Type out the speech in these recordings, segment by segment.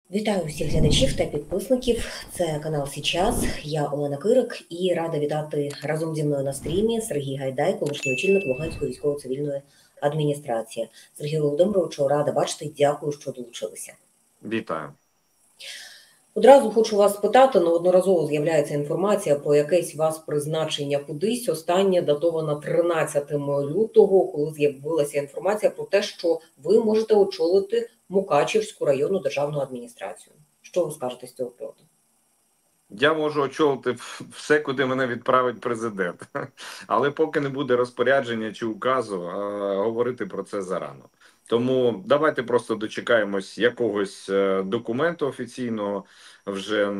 Вітаю всіх глядачів та підписників. Це канал Січас. Я Олена Кирик і рада вітати разом зі мною на стрімі Сергій Гайдай, колишній очільник Луганської військово-цивільної адміністрації. Сергію Володимировичу, рада бачити. Дякую, що долучилися. Вітаю. Одразу хочу вас спитати, неодноразово з'являється інформація про якесь вас призначення кудись. Останнє датовано 13 лютого, коли з'явилася інформація про те, що ви можете очолити Мукачівську районну державну адміністрацію. Що ви скажете з цього приводу? Я можу очолити все, куди мене відправить президент. Але поки не буде розпорядження чи указу, говорити про це зарано. Тому давайте просто дочекаємось якогось документу офіційного вже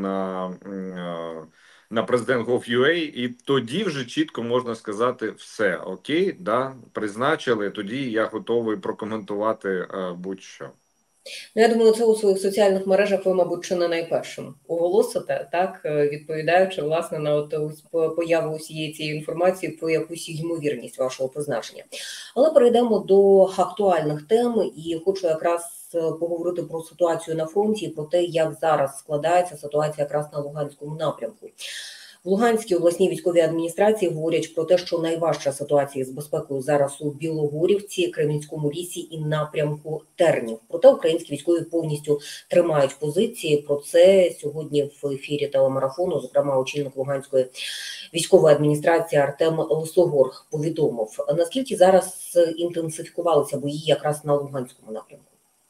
на President.gov.ua, і тоді вже чітко можна сказати все, окей, да, призначили, тоді я готовий прокоментувати будь-що. Я думаю, це у своїх соціальних мережах ви, мабуть, чи не найпершим оголосите, так, відповідаючи, власне, на появу усієї цієї інформації про якусь ймовірність вашого призначення. Але перейдемо до актуальних тем, і хочу якраз поговорити про ситуацію на фронті, про те, як зараз складається ситуація якраз на Луганському напрямку. В Луганській обласній військовій адміністрації говорять про те, що найважча ситуація з безпекою зараз у Білогорівці, Кремінському лісі і напрямку Тернів. Проте українські військові повністю тримають позиції. Про це сьогодні в ефірі телемарафону, зокрема, очільник Луганської військової адміністрації Артем Лисогор повідомив. Наскільки зараз інтенсифікувалися бої якраз на Луганському напрямку?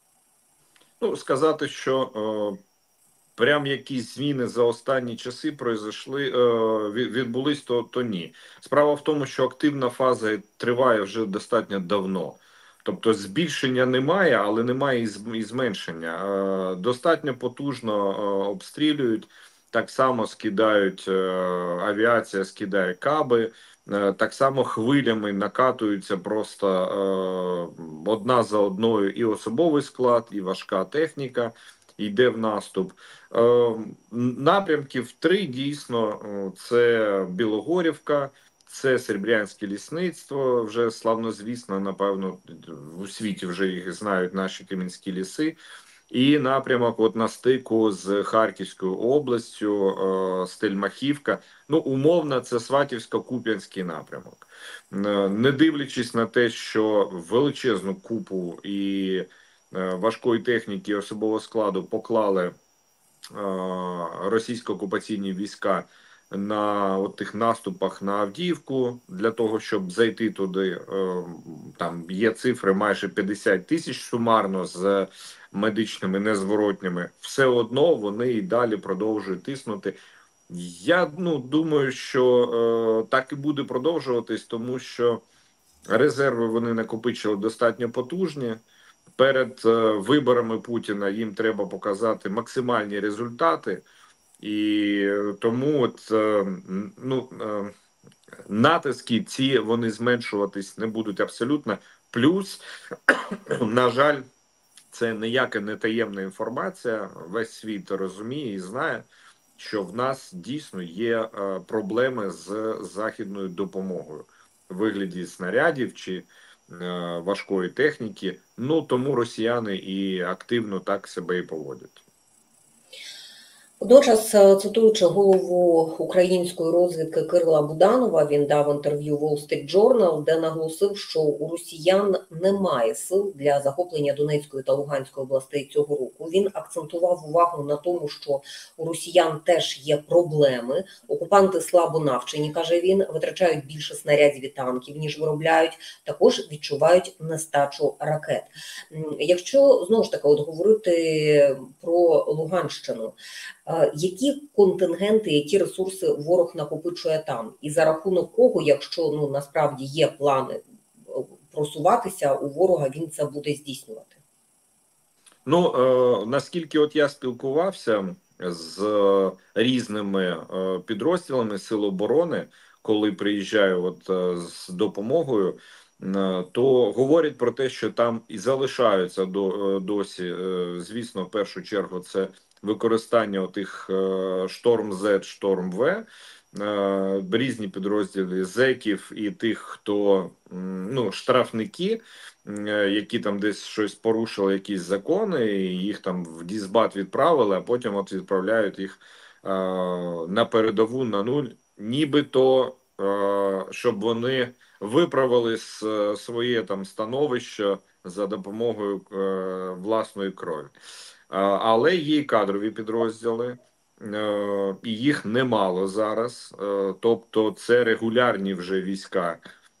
Ну, сказати, що прям якісь зміни за останні часи відбулись, то ні. Справа в тому, що активна фаза триває вже достатньо давно. Тобто збільшення немає, але немає і зменшення. Достатньо потужно обстрілюють, так само скидають, авіація скидає каби, так само хвилями накатуються просто одна за одною і особовий склад, і важка техніка йде в наступ. Напрямків 3 дійсно: це Білогорівка, це Серебрянське лісництво, вже славнозвісно, напевно, у світі вже їх знають наші Кремінські ліси. І напрямок от на стику з Харківською областю, Стельмахівка. Ну, умовно, це Сватівсько-Куп'янський напрямок. Не дивлячись на те, що величезну купу і важкої техніки, особового складу поклали російсько-окупаційні війська на тих наступах на Авдіївку, для того, щоб зайти туди. Там є цифри майже 50 тисяч сумарно з медичними незворотніми. Все одно вони і далі продовжують тиснути. Я думаю, що так і буде продовжуватись, тому що резерви вони накопичили достатньо потужні. Перед виборами Путіна їм треба показати максимальні результати, і тому натиски ці вони зменшуватись не будуть абсолютно. Плюс, на жаль, це ніяка не таємна інформація. Весь світ розуміє і знає, що в нас дійсно є проблеми з західною допомогою у вигляді снарядів чи важкої техніки. Ну, тому росіяни і активно так себе і поводять. Водночас, цитуючи голову української розвідки Кирила Буданова, він дав інтерв'ю Wall Street Journal, де наголосив, що у росіян немає сил для захоплення Донецької та Луганської областей цього року. Він акцентував увагу на тому, що у росіян теж є проблеми. Окупанти слабо навчені, каже він, витрачають більше снарядів і танків, ніж виробляють, також відчувають нестачу ракет. Якщо, знову ж таки, говорити про Луганщину, які контингенти, які ресурси ворог накопичує там? І за рахунок кого, якщо насправді є плани просуватися у ворога, він це буде здійснювати? Ну, наскільки я спілкувався з різними підрозділами Сил оборони, коли приїжджаю з допомогою, то говорять про те, що там і залишаються досі, звісно, в першу чергу це використання тих Шторм-З, Шторм-В, різні підрозділи зеків і тих, хто ну, штрафники, які там десь щось порушили, якісь закони, і їх там в дізбат відправили, а потім от відправляють їх на передову на нуль, нібито щоб вони виправили своє там становище за допомогою власної крові. Але є і кадрові підрозділи, і їх немало зараз. Тобто це регулярні вже війська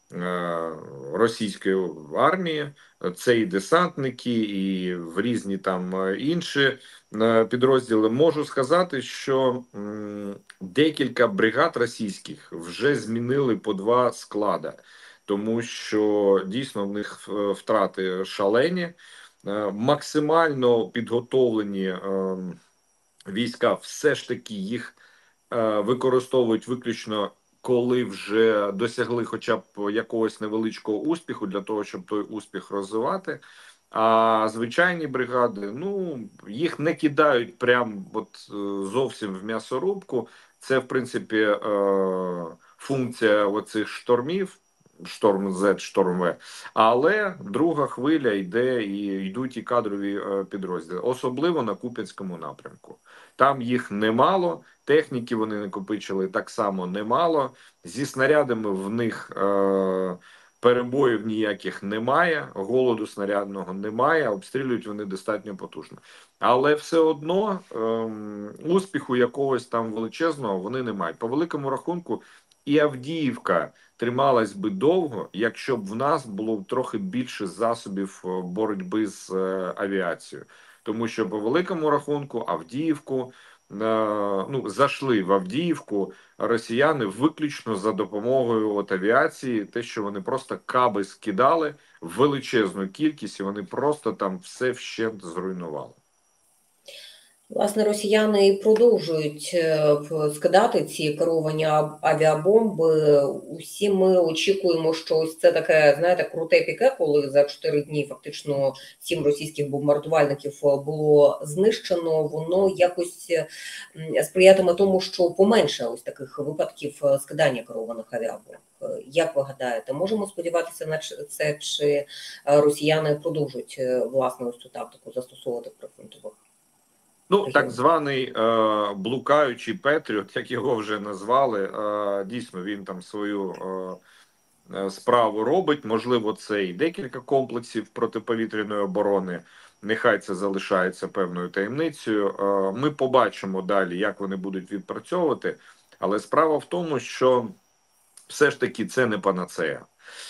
російської армії, це і десантники, і в різні там інші підрозділи. Можу сказати, що декілька бригад російських вже змінили по 2 склади, тому що дійсно в них втрати шалені, максимально підготовлені війська, все ж таки їх використовують виключно, коли вже досягли хоча б якогось невеличкого успіху, для того, щоб той успіх розвивати. А звичайні бригади, ну, їх не кидають прям от зовсім в м'ясорубку. Це, в принципі, функція оцих штормів, шторм З, шторм В. Але друга хвиля йде і йдуть і кадрові підрозділи, особливо на Куп'янському напрямку. Там їх немало, техніки вони накопичили так само немало. Зі снарядами в них перебоїв ніяких немає, голоду снарядного немає, обстрілюють вони достатньо потужно. Але все одно успіху якогось там величезного вони не мають. По великому рахунку, і Авдіївка трималась би довго, якщо б в нас було трохи більше засобів боротьби з авіацією. Тому що по великому рахунку Авдіївку, ну, зайшли в Авдіївку росіяни виключно за допомогою от авіації, те, що вони просто каби скидали величезну кількість, і вони просто там все вщент зруйнували. Власне, росіяни і продовжують скидати ці керовані авіабомби. Усі ми очікуємо, що ось це таке, знаєте, круте піке, коли за 4 дні фактично 7 російських бомбардувальників було знищено. Воно якось сприятиме тому, що поменше ось таких випадків скидання керованих авіабомб. Як ви гадаєте, можемо сподіватися на це, чи росіяни продовжують власне ось цю тактику застосовувати при фронтових? Ну, так званий блукаючий Петріот, як його вже назвали, дійсно він там свою справу робить. Можливо, це і декілька комплексів протиповітряної оборони. Нехай це залишається певною таємницею. Ми побачимо далі, як вони будуть відпрацьовувати. Але справа в тому, що все ж таки це не панацея.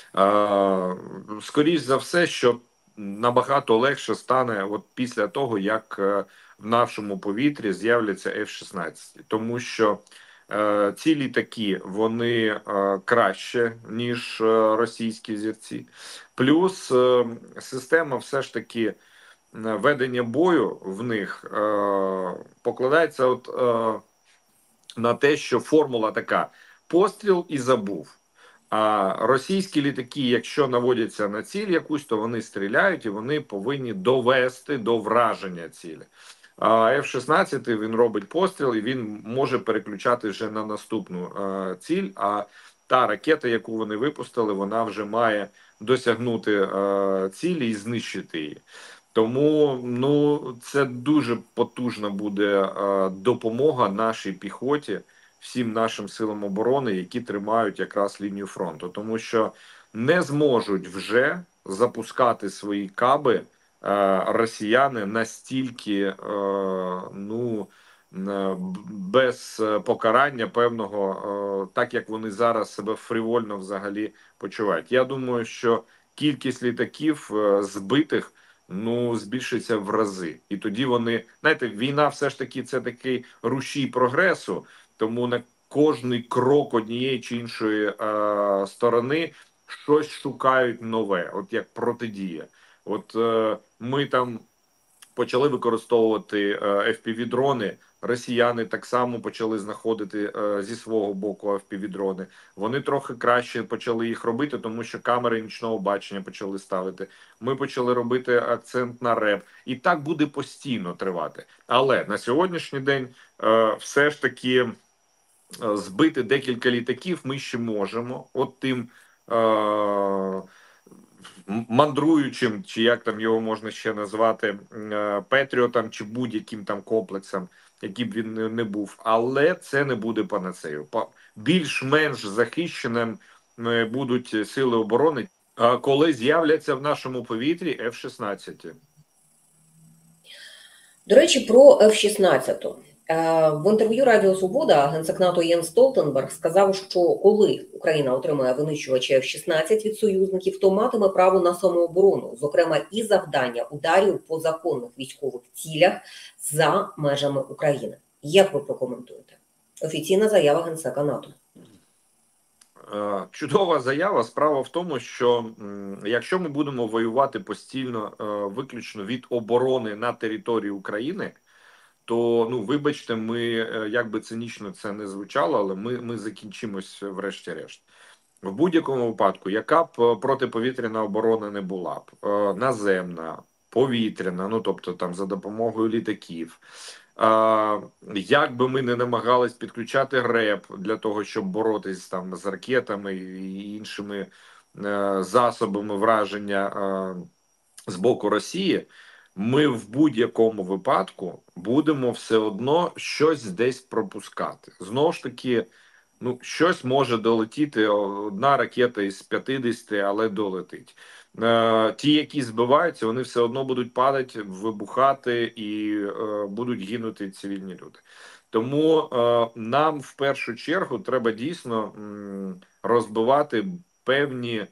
Скоріш за все, що набагато легше стане от після того, як в нашому повітрі з'являться F-16. Тому що ці літаки, вони краще, ніж російські зірці. Плюс система все ж таки ведення бою в них покладається от, на те, що формула така: постріл і забув. А російські літаки, якщо наводяться на ціль якусь, то вони стріляють і вони повинні довести до враження цілі. А F-16 він робить постріл і він може переключати вже на наступну ціль. А та ракета, яку вони випустили, вона вже має досягнути цілі і знищити її. Тому ну це дуже потужна буде допомога нашій піхоті, всім нашим силам оборони, які тримають якраз лінію фронту, тому що не зможуть вже запускати свої каби росіяни настільки ну без покарання певного, так як вони зараз себе фривольно взагалі почувають. Я думаю, що кількість літаків збитих ну збільшиться в рази, і тоді вони, знаєте, війна все ж таки це такий рушій прогресу. Тому на кожний крок однієї чи іншої сторони щось шукають нове, от як протидія. От ми там почали використовувати FPV-дрони, росіяни так само почали знаходити зі свого боку FPV-дрони. Вони трохи краще почали їх робити, тому що камери нічного бачення почали ставити. Ми почали робити акцент на РЕП. І так буде постійно тривати. Але на сьогоднішній день все ж таки збити декілька літаків ми ще можемо. От тим е, мандруючим, чи як там його можна ще назвати, Петріотам, чи будь-яким там комплексом, який б він не був. Але це не буде панацею. Більш-менш захищеним будуть сили оборони, коли з'являться в нашому повітрі F-16. До речі, про F-16. В інтерв'ю Радіо Свобода генсек НАТО Єнс Столтенберг сказав, що коли Україна отримає винищувачі F-16 від союзників, то матиме право на самооборону, зокрема і завдання ударів по законних військових цілях за межами України. Як ви прокоментуєте? Офіційна заява генсека НАТО. Чудова заява. Справа в тому, що якщо ми будемо воювати постійно виключно від оборони на території України, то, ну, вибачте, ми, як би цинічно це не звучало, але ми закінчимось врешті-решт. В будь-якому випадку, яка б протиповітряна оборона не була б, наземна, повітряна, ну, тобто там за допомогою літаків, як би ми не намагались підключати РЕП для того, щоб боротись там з ракетами і іншими засобами враження з боку Росії, ми в будь-якому випадку будемо все одно щось десь пропускати. Знову ж таки, ну, щось може долетіти, одна ракета із 50, але долетить. Ті, які збиваються, вони все одно будуть падати, вибухати і будуть гинути цивільні люди. Тому нам в першу чергу треба дійсно розбивати певні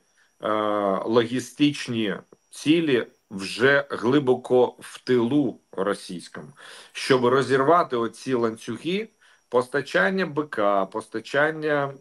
логістичні цілі вже глибоко в тилу російському, щоб розірвати оці ланцюги постачання БК, постачання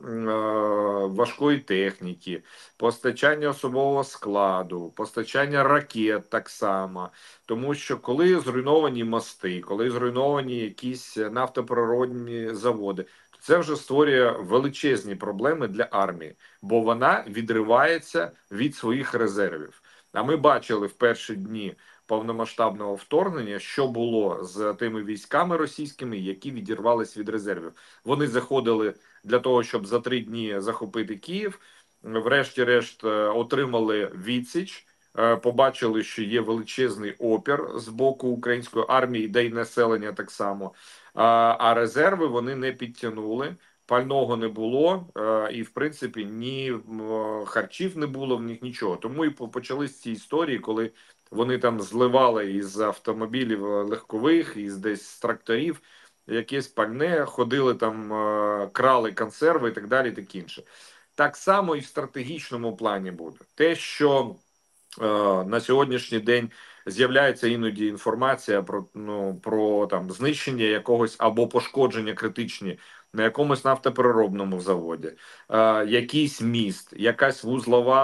важкої техніки, постачання особового складу, постачання ракет так само. Тому що коли зруйновані мости, коли зруйновані якісь нафтопрородні заводи, то це вже створює величезні проблеми для армії, бо вона відривається від своїх резервів. А ми бачили в перші дні повномасштабного вторгнення, що було з тими військами російськими, які відірвались від резервів. Вони заходили для того, щоб за 3 дні захопити Київ. Врешті-решт отримали відсіч, побачили, що є величезний опір з боку української армії, де й населення так само. А резерви вони не підтягнули. Пального не було, і в принципі ні харчів не було в них, нічого. Тому і почались ці історії, коли вони там зливали із автомобілів легкових, із десь з тракторів якесь пальне, ходили там, крали консерви і так далі, так інше. Так само і в стратегічному плані буде. Те, що на сьогоднішній день з'являється іноді інформація про там знищення якогось або пошкодження критичні на якомусь нафтопереробному заводі, якийсь міст, якась вузлова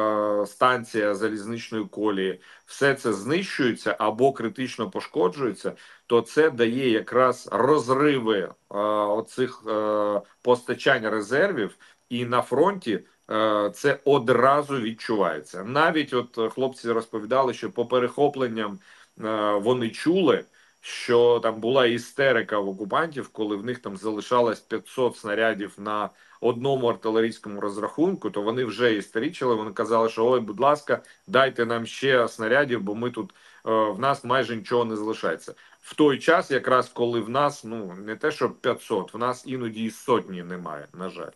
станція залізничної колії, все це знищується або критично пошкоджується, то це дає якраз розриви оцих постачань резервів, і на фронті це одразу відчувається. Навіть от хлопці розповідали, що по перехопленням вони чули, що там була істерика в окупантів, коли в них там залишалось 500 снарядів на одному артилерійському розрахунку, то вони вже істеричили, вони казали, що ой, будь ласка, дайте нам ще снарядів, бо ми тут, в нас майже нічого не залишається. В той час, якраз коли в нас, ну, не те, що 500, в нас іноді і сотні немає, на жаль.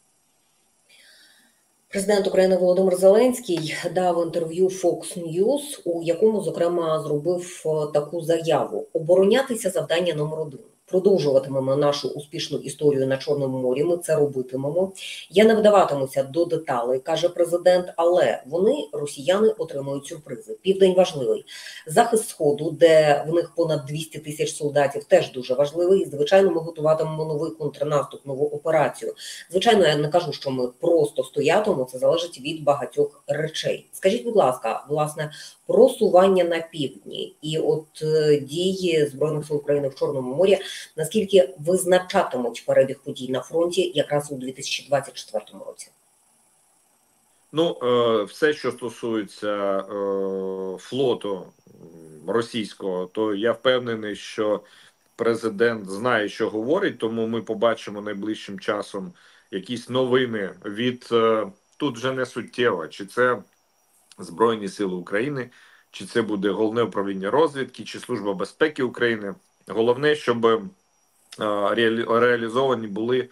Президент України Володимир Зеленський дав інтерв'ю Fox News, у якому, зокрема, зробив таку заяву: оборонятися завдання номер 1. Продовжуватимемо нашу успішну історію на Чорному морі, ми це робитимемо. Я не вдаватимуся до деталей, каже президент, але вони, росіяни, отримують сюрпризи. Південь важливий. Захист Сходу, де в них понад 200 тисяч солдатів, теж дуже важливий. І, звичайно, ми готуватимемо новий контрнаступ, нову операцію. Звичайно, я не кажу, що ми просто стоятимемо, це залежить від багатьох речей. Скажіть, будь ласка, власне, просування на півдні і от дії Збройних сил України в Чорному морі, наскільки визначатимуть перебіг подій на фронті якраз у 2024 році? Ну, все, що стосується флоту російського, то я впевнений, що президент знає, що говорить, тому ми побачимо найближчим часом якісь новини від тут вже не суттєво, чи це Збройні Сили України, чи це буде Головне управління розвідки, чи Служба безпеки України. Головне, щоб реалізовані були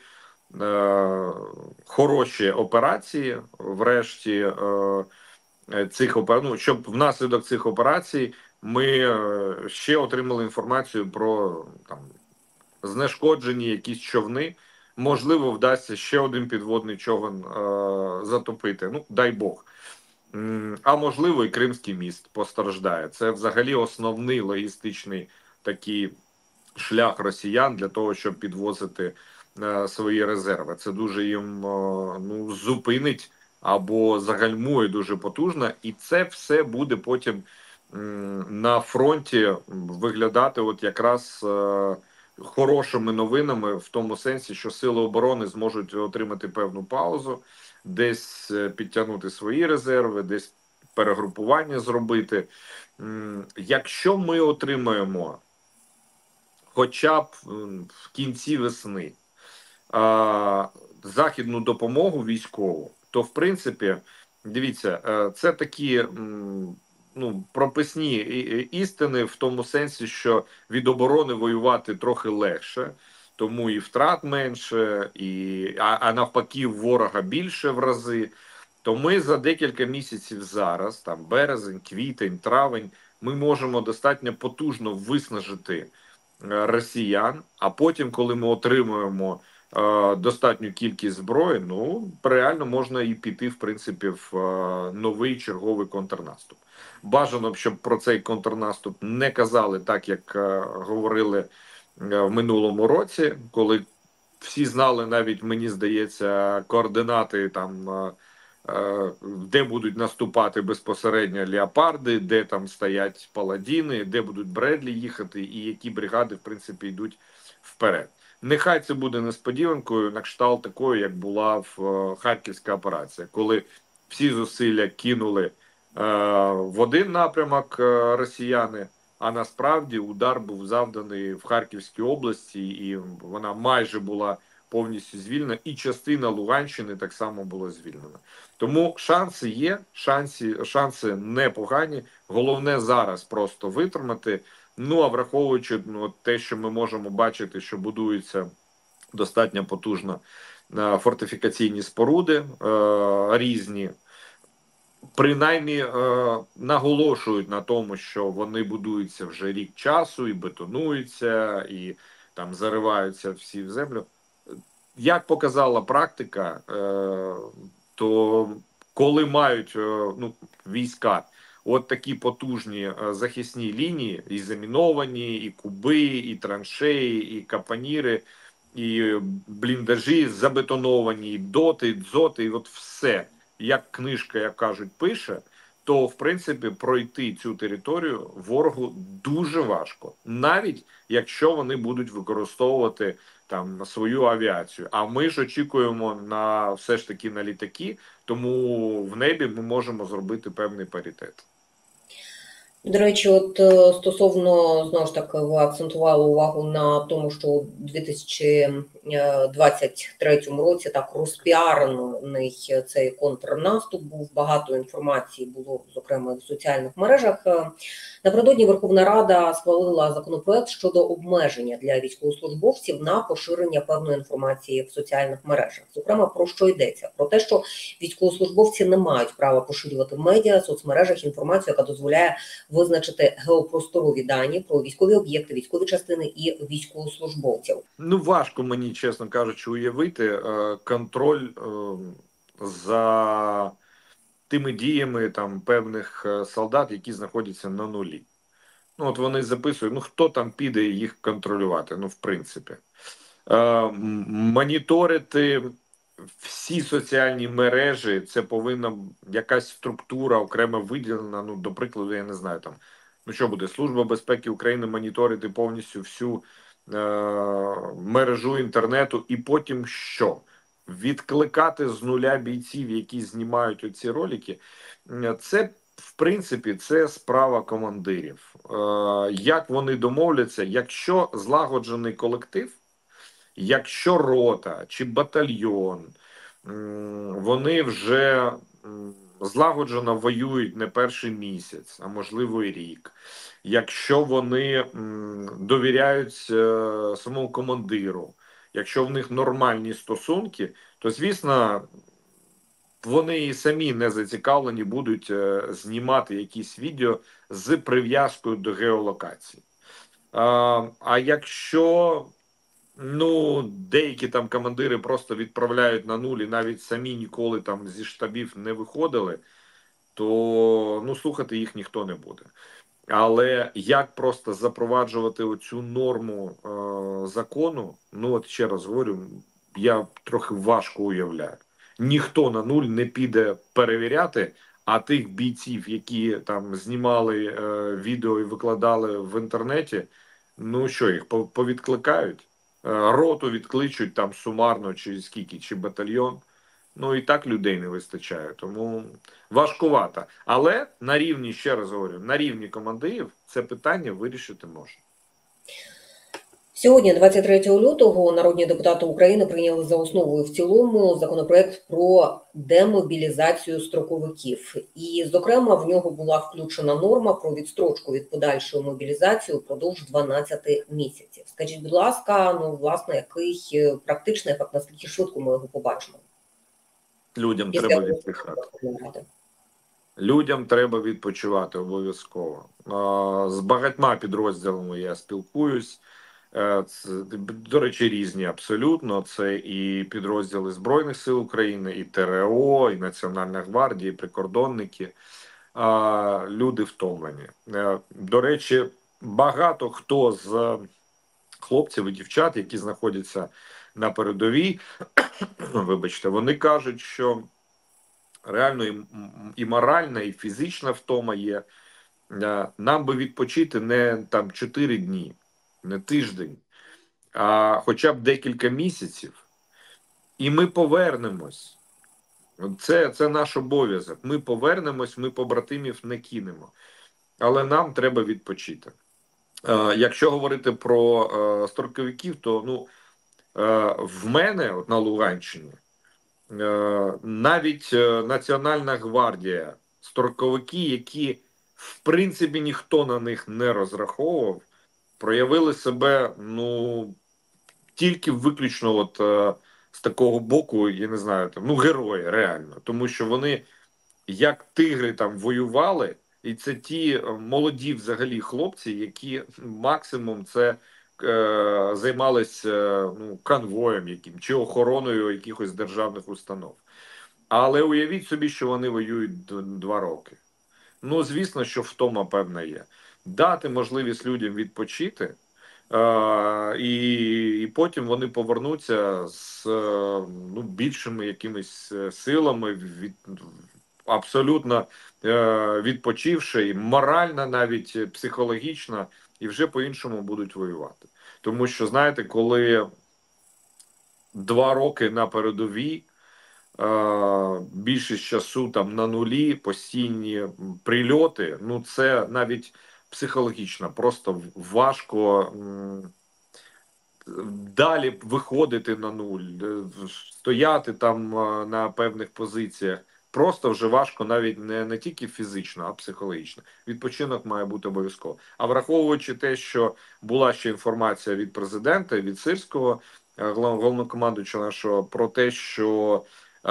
хороші операції, врешті цих щоб внаслідок цих операцій ми ще отримали інформацію про там знешкоджені якісь човни. Можливо, вдасться ще один підводний човен затопити. Ну, дай Бог. А можливо, і Кримський міст постраждає. Це взагалі основний логістичний такий шлях росіян для того, щоб підвозити свої резерви. Це дуже їм зупинить або загальмує дуже потужно, і це все буде потім на фронті виглядати от якраз хорошими новинами в тому сенсі, що сили оборони зможуть отримати певну паузу, десь підтягнути свої резерви, десь перегрупування зробити. Якщо ми отримаємо хоча б в кінці весни західну допомогу військову, то в принципі, дивіться, це такі прописні істини в тому сенсі, що від оборони воювати трохи легше, тому і втрат менше, а навпаки, ворога більше в рази. То ми за декілька місяців зараз, там березень, квітень, травень, ми можемо достатньо потужно виснажити росіян, а потім, коли ми отримуємо достатню кількість зброї, ну реально можна і піти, в принципі, в новий черговий контрнаступ. Бажано б, щоб про цей контрнаступ не казали так, як говорили в минулому році, коли всі знали, навіть мені здається, координати там, де будуть наступати безпосередньо леопарди, де там стоять паладіни, де будуть Бредлі їхати, і які бригади, в принципі, йдуть вперед. Нехай це буде несподіванкою на кшталт такої, як була в Харківська операція, коли всі зусилля кинули в один напрямок росіяни, а насправді удар був завданий в Харківській області, і вона майже була повністю звільнена, і частина Луганщини так само була звільнена. Тому шанси є, шанси непогані. Головне зараз просто витримати. Ну, а враховуючи те, що ми можемо бачити, що будуються достатньо потужно фортифікаційні споруди різні, принаймні наголошують на тому, що вони будуються вже рік часу і бетонуються, і там зариваються всі в землю. Як показала практика, то коли мають війська от такі потужні захисні лінії, і заміновані, і куби, і траншеї, і капаніри, і бліндажі забетоновані, і доти, і дзоти, і от все, як книжка, як кажуть, пише, то, в принципі, пройти цю територію ворогу дуже важко. Навіть якщо вони будуть використовувати там свою авіацію. А ми ж очікуємо на все ж таки на літаки, тому в небі ми можемо зробити певний паритет. До речі, от стосовно, знову ж таки, ви акцентували увагу на тому, що у 2023 році так розпіарений цей контрнаступ був, багато інформації було, зокрема, в соціальних мережах. Напередодні Верховна Рада схвалила законопроект щодо обмеження для військовослужбовців на поширення певної інформації в соціальних мережах. Зокрема, про що йдеться? Про те, що військовослужбовці не мають права поширювати в медіа, соцмережах інформацію, яка дозволяє визначити геопросторові дані про військові об'єкти, військові частини і військовослужбовців. Ну, важко мені, чесно кажучи, уявити контроль за тими діями там певних солдат, які знаходяться на нулі. Ну, от вони записують, ну хто там піде їх контролювати, ну, в принципі. Моніторити всі соціальні мережі, це повинна якась структура окремо виділена, ну, до прикладу, я не знаю, там, ну, що буде, Служба безпеки України моніторити повністю всю мережу інтернету, і потім що? Відкликати з нуля бійців, які знімають оці ролики, це, в принципі, це справа командирів. як вони домовляться, якщо злагоджений колектив, якщо рота чи батальйон, вони вже злагоджено воюють не перший місяць, а можливо і рік. Якщо вони довіряють самому командиру, якщо в них нормальні стосунки, то, звісно, вони і самі не зацікавлені будуть знімати якісь відео з прив'язкою до геолокації. А якщо деякі там командири просто відправляють на нуль і навіть самі ніколи там зі штабів не виходили, то слухати їх ніхто не буде. Але як просто запроваджувати оцю норму закону, от ще раз говорю, я трохи важко уявляю. Ніхто на нуль не піде перевіряти, а тих бійців, які там знімали відео і викладали в інтернеті, що їх повідкликають? Роту відкличуть там сумарно, чи скільки, чи батальйон. І так людей не вистачає, тому важкувато. Але на рівні, ще раз говорю, на рівні командирів це питання вирішити можна. Сьогодні, 23 лютого, народні депутати України прийняли за основу і в цілому законопроект про демобілізацію строковиків. І, зокрема, в нього була включена норма про відстрочку від подальшої мобілізації впродовж 12 місяців. Скажіть, будь ласка, власне, який практичний ефект, наскільки швидко ми його побачимо? Людям треба відпочивати. Людям треба відпочивати обов'язково. З багатьма підрозділами я спілкуюсь. До речі, різні абсолютно. Це і підрозділи Збройних сил України, і ТРО, і Національна гвардія, і прикордонники. Люди втомлені. До речі, багато хто з хлопців і дівчат, які знаходяться на передовій, вибачте, вони кажуть, що реально і моральна, і фізична втома є. Нам би відпочити не 4 дні, не тиждень, а хоча б декілька місяців. І ми повернемось. Це наш обов'язок. Ми повернемось, ми побратимів не кинемо. Але нам треба відпочити. Якщо говорити про строковиків, то в мене на Луганщині навіть Національна гвардія, строковики, які в принципі ніхто на них не розраховував, проявили себе тільки виключно з такого боку, я не знаю, герої реально, тому що вони як тигри там воювали, і це ті молоді взагалі хлопці, які максимум це займалися конвоєм яким чи охороною якихось державних установ. Але уявіть собі, що вони воюють 2 роки. Звісно, що втома певна є. Дати можливість людям відпочити, і потім вони повернуться з більшими якимись силами, абсолютно відпочивши, і морально, навіть психологічно, і вже по-іншому будуть воювати. Тому що, знаєте, коли 2 роки на передовій, більшість часу там на нулі, постійні прильоти, це навіть психологічно просто важко далі виходити на нуль, стояти там на певних позиціях. Просто вже важко навіть не тільки фізично, а психологічно. Відпочинок має бути обов'язково. А враховуючи те, що була ще інформація від президента, від Сирського, головнокомандуючого нашого, про те, що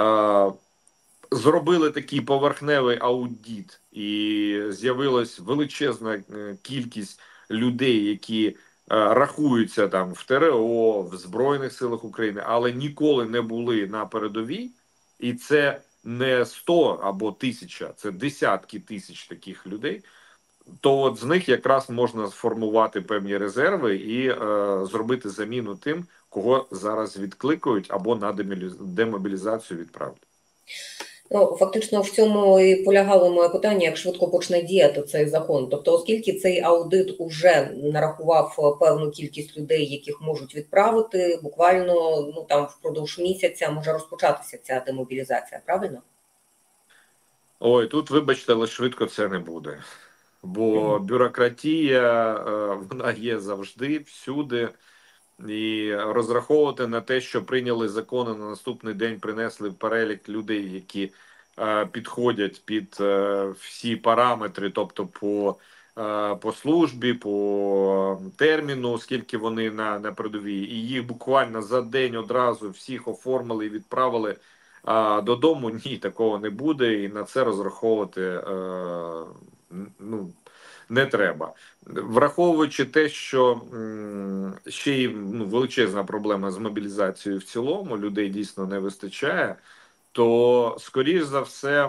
зробили такий поверхневий аудит, і з'явилась величезна кількість людей, які рахуються там в ТРО, в Збройних силах України, але ніколи не були на передовій, і це не 100 або 1000, це десятки тисяч таких людей, то з них якраз можна сформувати певні резерви і зробити заміну тим, кого зараз відкликають або на демобілізацію відправлять. Фактично в цьому і полягало моє питання, як швидко почне діяти цей закон. Тобто, оскільки цей аудит уже нарахував певну кількість людей, яких можуть відправити, буквально там впродовж місяця може розпочатися ця демобілізація, правильно? Ой, тут, вибачте, але швидко це не буде. Бо бюрократія, вона є завжди, всюди. І розраховувати на те, що прийняли закони, на наступний день принесли перелік людей, які підходять під всі параметри, тобто по службі, по терміну, скільки вони на передовій, і їх буквально за день одразу всіх оформили і відправили додому. Ні, такого не буде, і на це розраховувати ну, не треба. Враховуючи те, що ще й величезна проблема з мобілізацією в цілому, людей дійсно не вистачає, то, скоріш за все,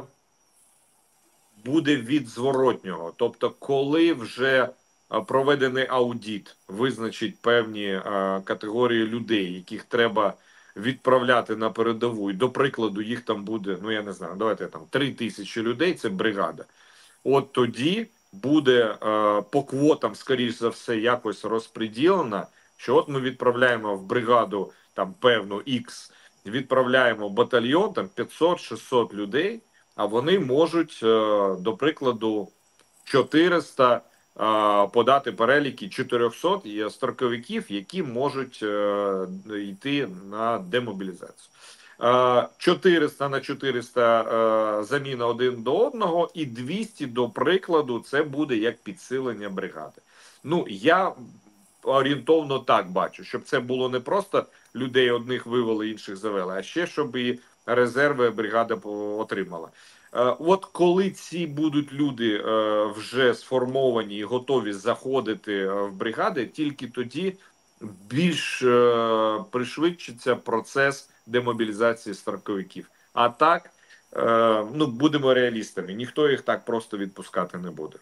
буде від зворотнього. Тобто, коли вже проведений аудит, визначить певні категорії людей, яких треба відправляти на передову, і, до прикладу, їх там буде, ну я не знаю, давайте там 3000 людей, це бригада. От тоді буде по квотам, скоріш за все, якось розподілено, що от ми відправляємо в бригаду там певну X, відправляємо в батальйон там 500-600 людей, а вони можуть, до прикладу, 400 подати переліки 400 строковиків, які можуть йти на демобілізацію. 400 на 400 заміна один до одного, і 200, до прикладу, це буде як підсилення бригади. Ну, я орієнтовно так бачу, щоб це було не просто людей одних вивели, інших завели, а ще щоб і резерви бригада отримала. От коли ці будуть люди вже сформовані і готові заходити в бригади, тільки тоді більш пришвидшиться процес демобілізації строковиків. А так, ну, будемо реалістами, ніхто їх так просто відпускати не буде.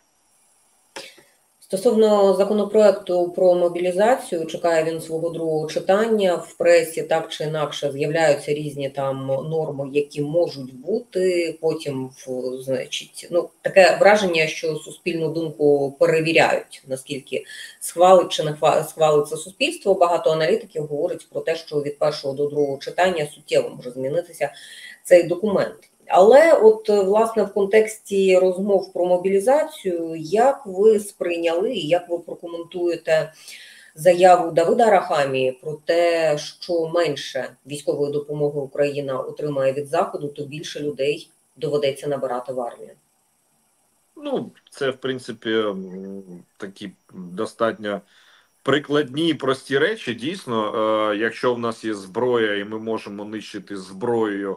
Стосовно законопроекту про мобілізацію, чекає він свого другого читання. В пресі так чи інакше з'являються різні там норми, які можуть бути. Потім, значить, ну, таке враження, що суспільну думку перевіряють, наскільки схвалить чи не схвалиться суспільство. Багато аналітиків говорять про те, що від першого до другого читання суттєво може змінитися цей документ. Але от, власне, в контексті розмов про мобілізацію, як ви сприйняли і як ви прокоментуєте заяву Давида Арахамії про те, що менше військової допомоги Україна отримає від Заходу, то більше людей доведеться набирати в армію? Ну, це, в принципі, такі достатньо прикладні і прості речі. Дійсно, якщо в нас є зброя і ми можемо нищити зброєю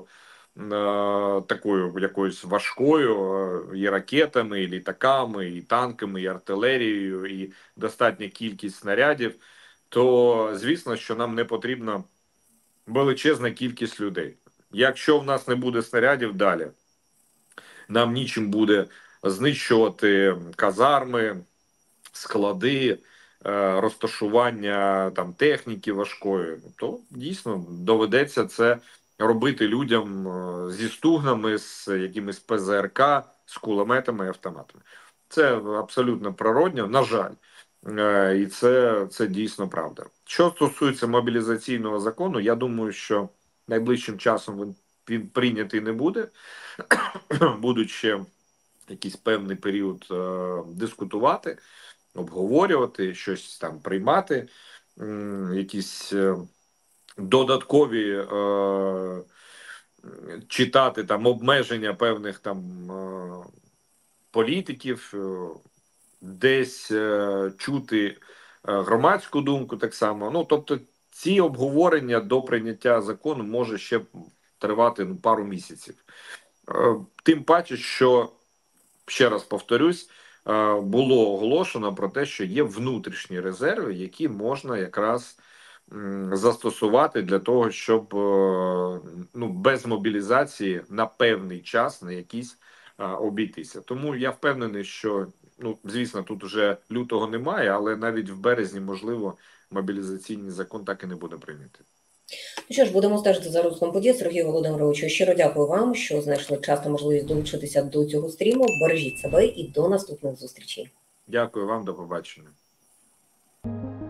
такою якоюсь важкою, і ракетами, і літаками, і танками, і артилерією, і достатня кількість снарядів, то звісно, що нам не потрібна величезна кількість людей. Якщо в нас не буде снарядів, далі нам нічим буде знищувати казарми, склади, розташування там техніки важкої, то дійсно доведеться це робити людям зі стугнами, з якимись ПЗРК, з кулеметами і автоматами. Це абсолютно природньо, на жаль. І це дійсно правда. Що стосується мобілізаційного закону, я думаю, що найближчим часом він прийнятий не буде. Будуть ще якийсь певний період дискутувати, обговорювати, щось там приймати, якісь додаткові читати там обмеження певних там політиків, десь чути громадську думку так само. Ну, тобто ці обговорення до прийняття закону може ще тривати пару місяців. Тим паче, що, ще раз повторюсь, було оголошено про те, що є внутрішні резерви, які можна якраз застосувати для того, щоб без мобілізації на певний час, на якийсь обійтися. Тому я впевнений, що, звісно, тут вже лютого немає, але навіть в березні, можливо, мобілізаційний закон так і не буде прийнятий. Ну що ж, будемо стежити за розвитком подій. Сергію Володимировичу, щиро дякую вам, що знайшли час та можливість долучитися до цього стріму. Бережіть себе і до наступних зустрічей. Дякую вам, до побачення.